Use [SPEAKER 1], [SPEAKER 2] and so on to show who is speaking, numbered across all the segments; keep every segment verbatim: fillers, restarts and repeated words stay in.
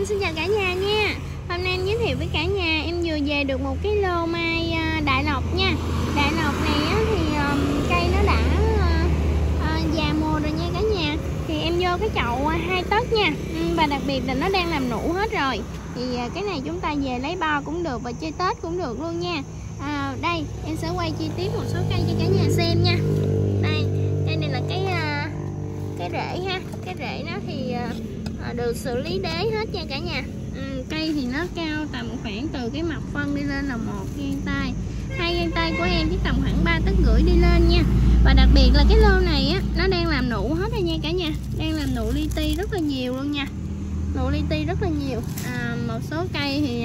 [SPEAKER 1] Vâng, xin chào cả nhà nha. Hôm nay em giới thiệu với cả nhà, em vừa về được một cái lô mai Đại Lộc nha. Đại Lộc này á, thì um, cây nó đã uh, uh, già mùa rồi nha cả nhà. Thì em vô cái chậu hai tấc nha. um, Và đặc biệt là nó đang làm nụ hết rồi. Thì uh, cái này chúng ta về lấy bo cũng được và chơi Tết cũng được luôn nha. à, Đây, em sẽ quay chi tiết một số cây cho cả nhà xem nha. Đây, đây này là cái uh, cái rễ ha. Cái rễ nó thì uh, được xử lý đế hết nha cả nhà. ừ, Cây thì nó cao tầm khoảng từ cái mặt phân đi lên là một gang tay, hai gang tay của em chỉ tầm khoảng ba tấc rưỡi đi lên nha. Và đặc biệt là cái lô này á, nó đang làm nụ hết rồi nha cả nhà. Đang làm nụ li ti rất là nhiều luôn nha. Nụ li ti rất là nhiều. à, Một số cây thì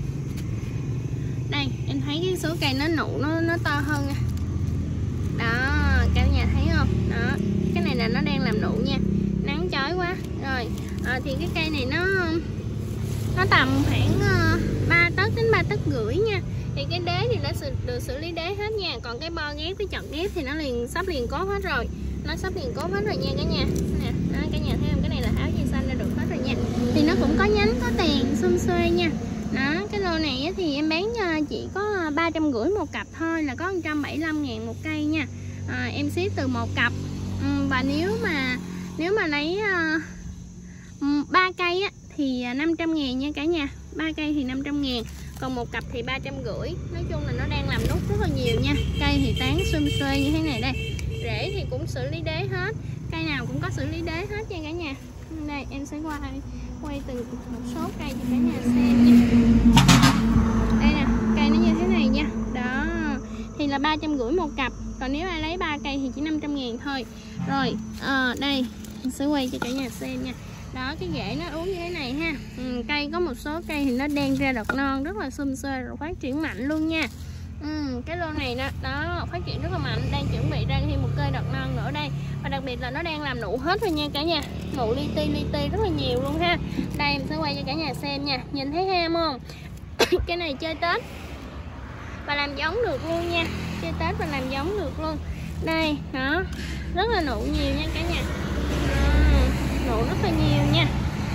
[SPEAKER 1] đây em thấy cái số cây nó nụ nó, nó to hơn nha. Đó, cả nhà thấy không? Đó, cái này là nó đang làm nụ nha. Nắng chói quá rồi. À, thì cái cây này nó nó tầm khoảng uh, ba tấc đến ba tấc rưỡi nha. Thì cái đế thì nó được xử lý đế hết nha. Còn cái bo ghép với chọc ghép thì nó liền sắp liền cốt hết rồi. Nó sắp liền cốt hết rồi nha cả nhà. Nè, đó, cả nhà thấy không? Cái này là áo dây xanh đã được hết rồi nha. Thì nó cũng có nhánh, có tiền, xum xuê nha. Đó, cái lô này thì em bán chỉ có ba trăm rưỡi một cặp thôi, là có một trăm bảy mươi lăm ngàn một cây nha. à, Em ship từ một cặp. ừ, Và nếu mà Nếu mà lấy uh, ba cây á, thì năm trăm ngàn nha cả nhà. Ba cây thì năm trăm ngàn, còn một cặp thì ba trăm rưỡi. Nói chung là nó đang làm nút rất là nhiều nha. Cây thì tán xum xuê như thế này đây. Rễ thì cũng xử lý đế hết. Cây nào cũng có xử lý đế hết nha cả nhà. Đây em sẽ quay quay từng một số cây cho cả nhà xem nha. Đây nè, cây nó như thế này nha. Đó, thì là ba trăm rưỡi một cặp. Còn nếu ai lấy ba cây thì chỉ năm trăm ngàn thôi. Rồi, à, đây em sẽ quay cho cả nhà xem nha. Đó, cái rễ nó uống như thế này ha. ừ, Cây có một số cây thì nó đen ra đọt non rất là xum xuê rồi, phát triển mạnh luôn nha. ừ, Cái lô này đó, đó phát triển rất là mạnh. Đang chuẩn bị ra thêm một cây đọt non nữa đây. Và đặc biệt là nó đang làm nụ hết rồi nha cả nhà. Nụ li ti li ti rất là nhiều luôn ha. Đây em sẽ quay cho cả nhà xem nha. Nhìn thấy ham không? Cái này chơi Tết và làm giống được luôn nha. Chơi Tết và làm giống được luôn. Đây, đó, rất là nụ nhiều nha cả nhà. à, Nụ rất là nhiều nha.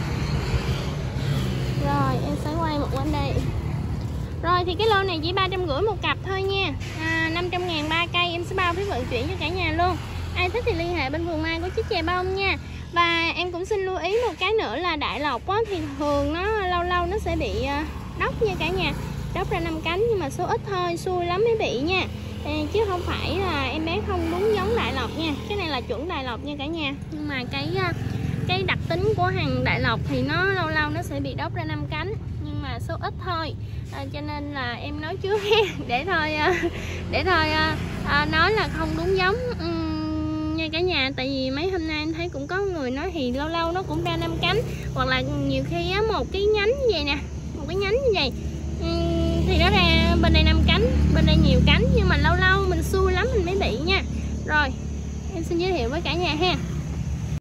[SPEAKER 1] Rồi em sẽ quay một bên đây. Rồi thì cái lô này chỉ ba trăm rưỡi một cặp thôi nha. à, năm trăm ngàn ba cây, em sẽ bao phí vận chuyển cho cả nhà luôn. Ai thích thì liên hệ bên vườn mai của Chiếc Chè Bông nha. Và em cũng xin lưu ý một cái nữa là Đại Lộc á, thì thường nó lâu lâu nó sẽ bị đốc nha cả nhà. Đốc ra năm cánh nhưng mà số ít thôi, xui lắm mới bị nha. Chứ không phải là em bé không đúng giống Đại Lộc nha. Cái này là chuẩn Đại Lộc nha cả nhà. Nhưng mà cái cái đặc tính của hàng Đại Lộc thì nó lâu lâu nó sẽ bị đốc ra năm cánh, nhưng mà số ít thôi. à, Cho nên là em nói trước để thôi Để thôi à, nói là không đúng giống uhm, nha cả nhà. Tại vì mấy hôm nay em thấy cũng có người nói thì lâu lâu nó cũng ra năm cánh. Hoặc là nhiều khi á, một cái nhánh như vậy nè, một cái nhánh như vậy uhm, thì nó ra bên đây năm cánh, bên đây nhiều cánh. Nhưng mà lâu lâu mình xui lắm mình mới bị nha. Rồi em xin giới thiệu với cả nhà ha.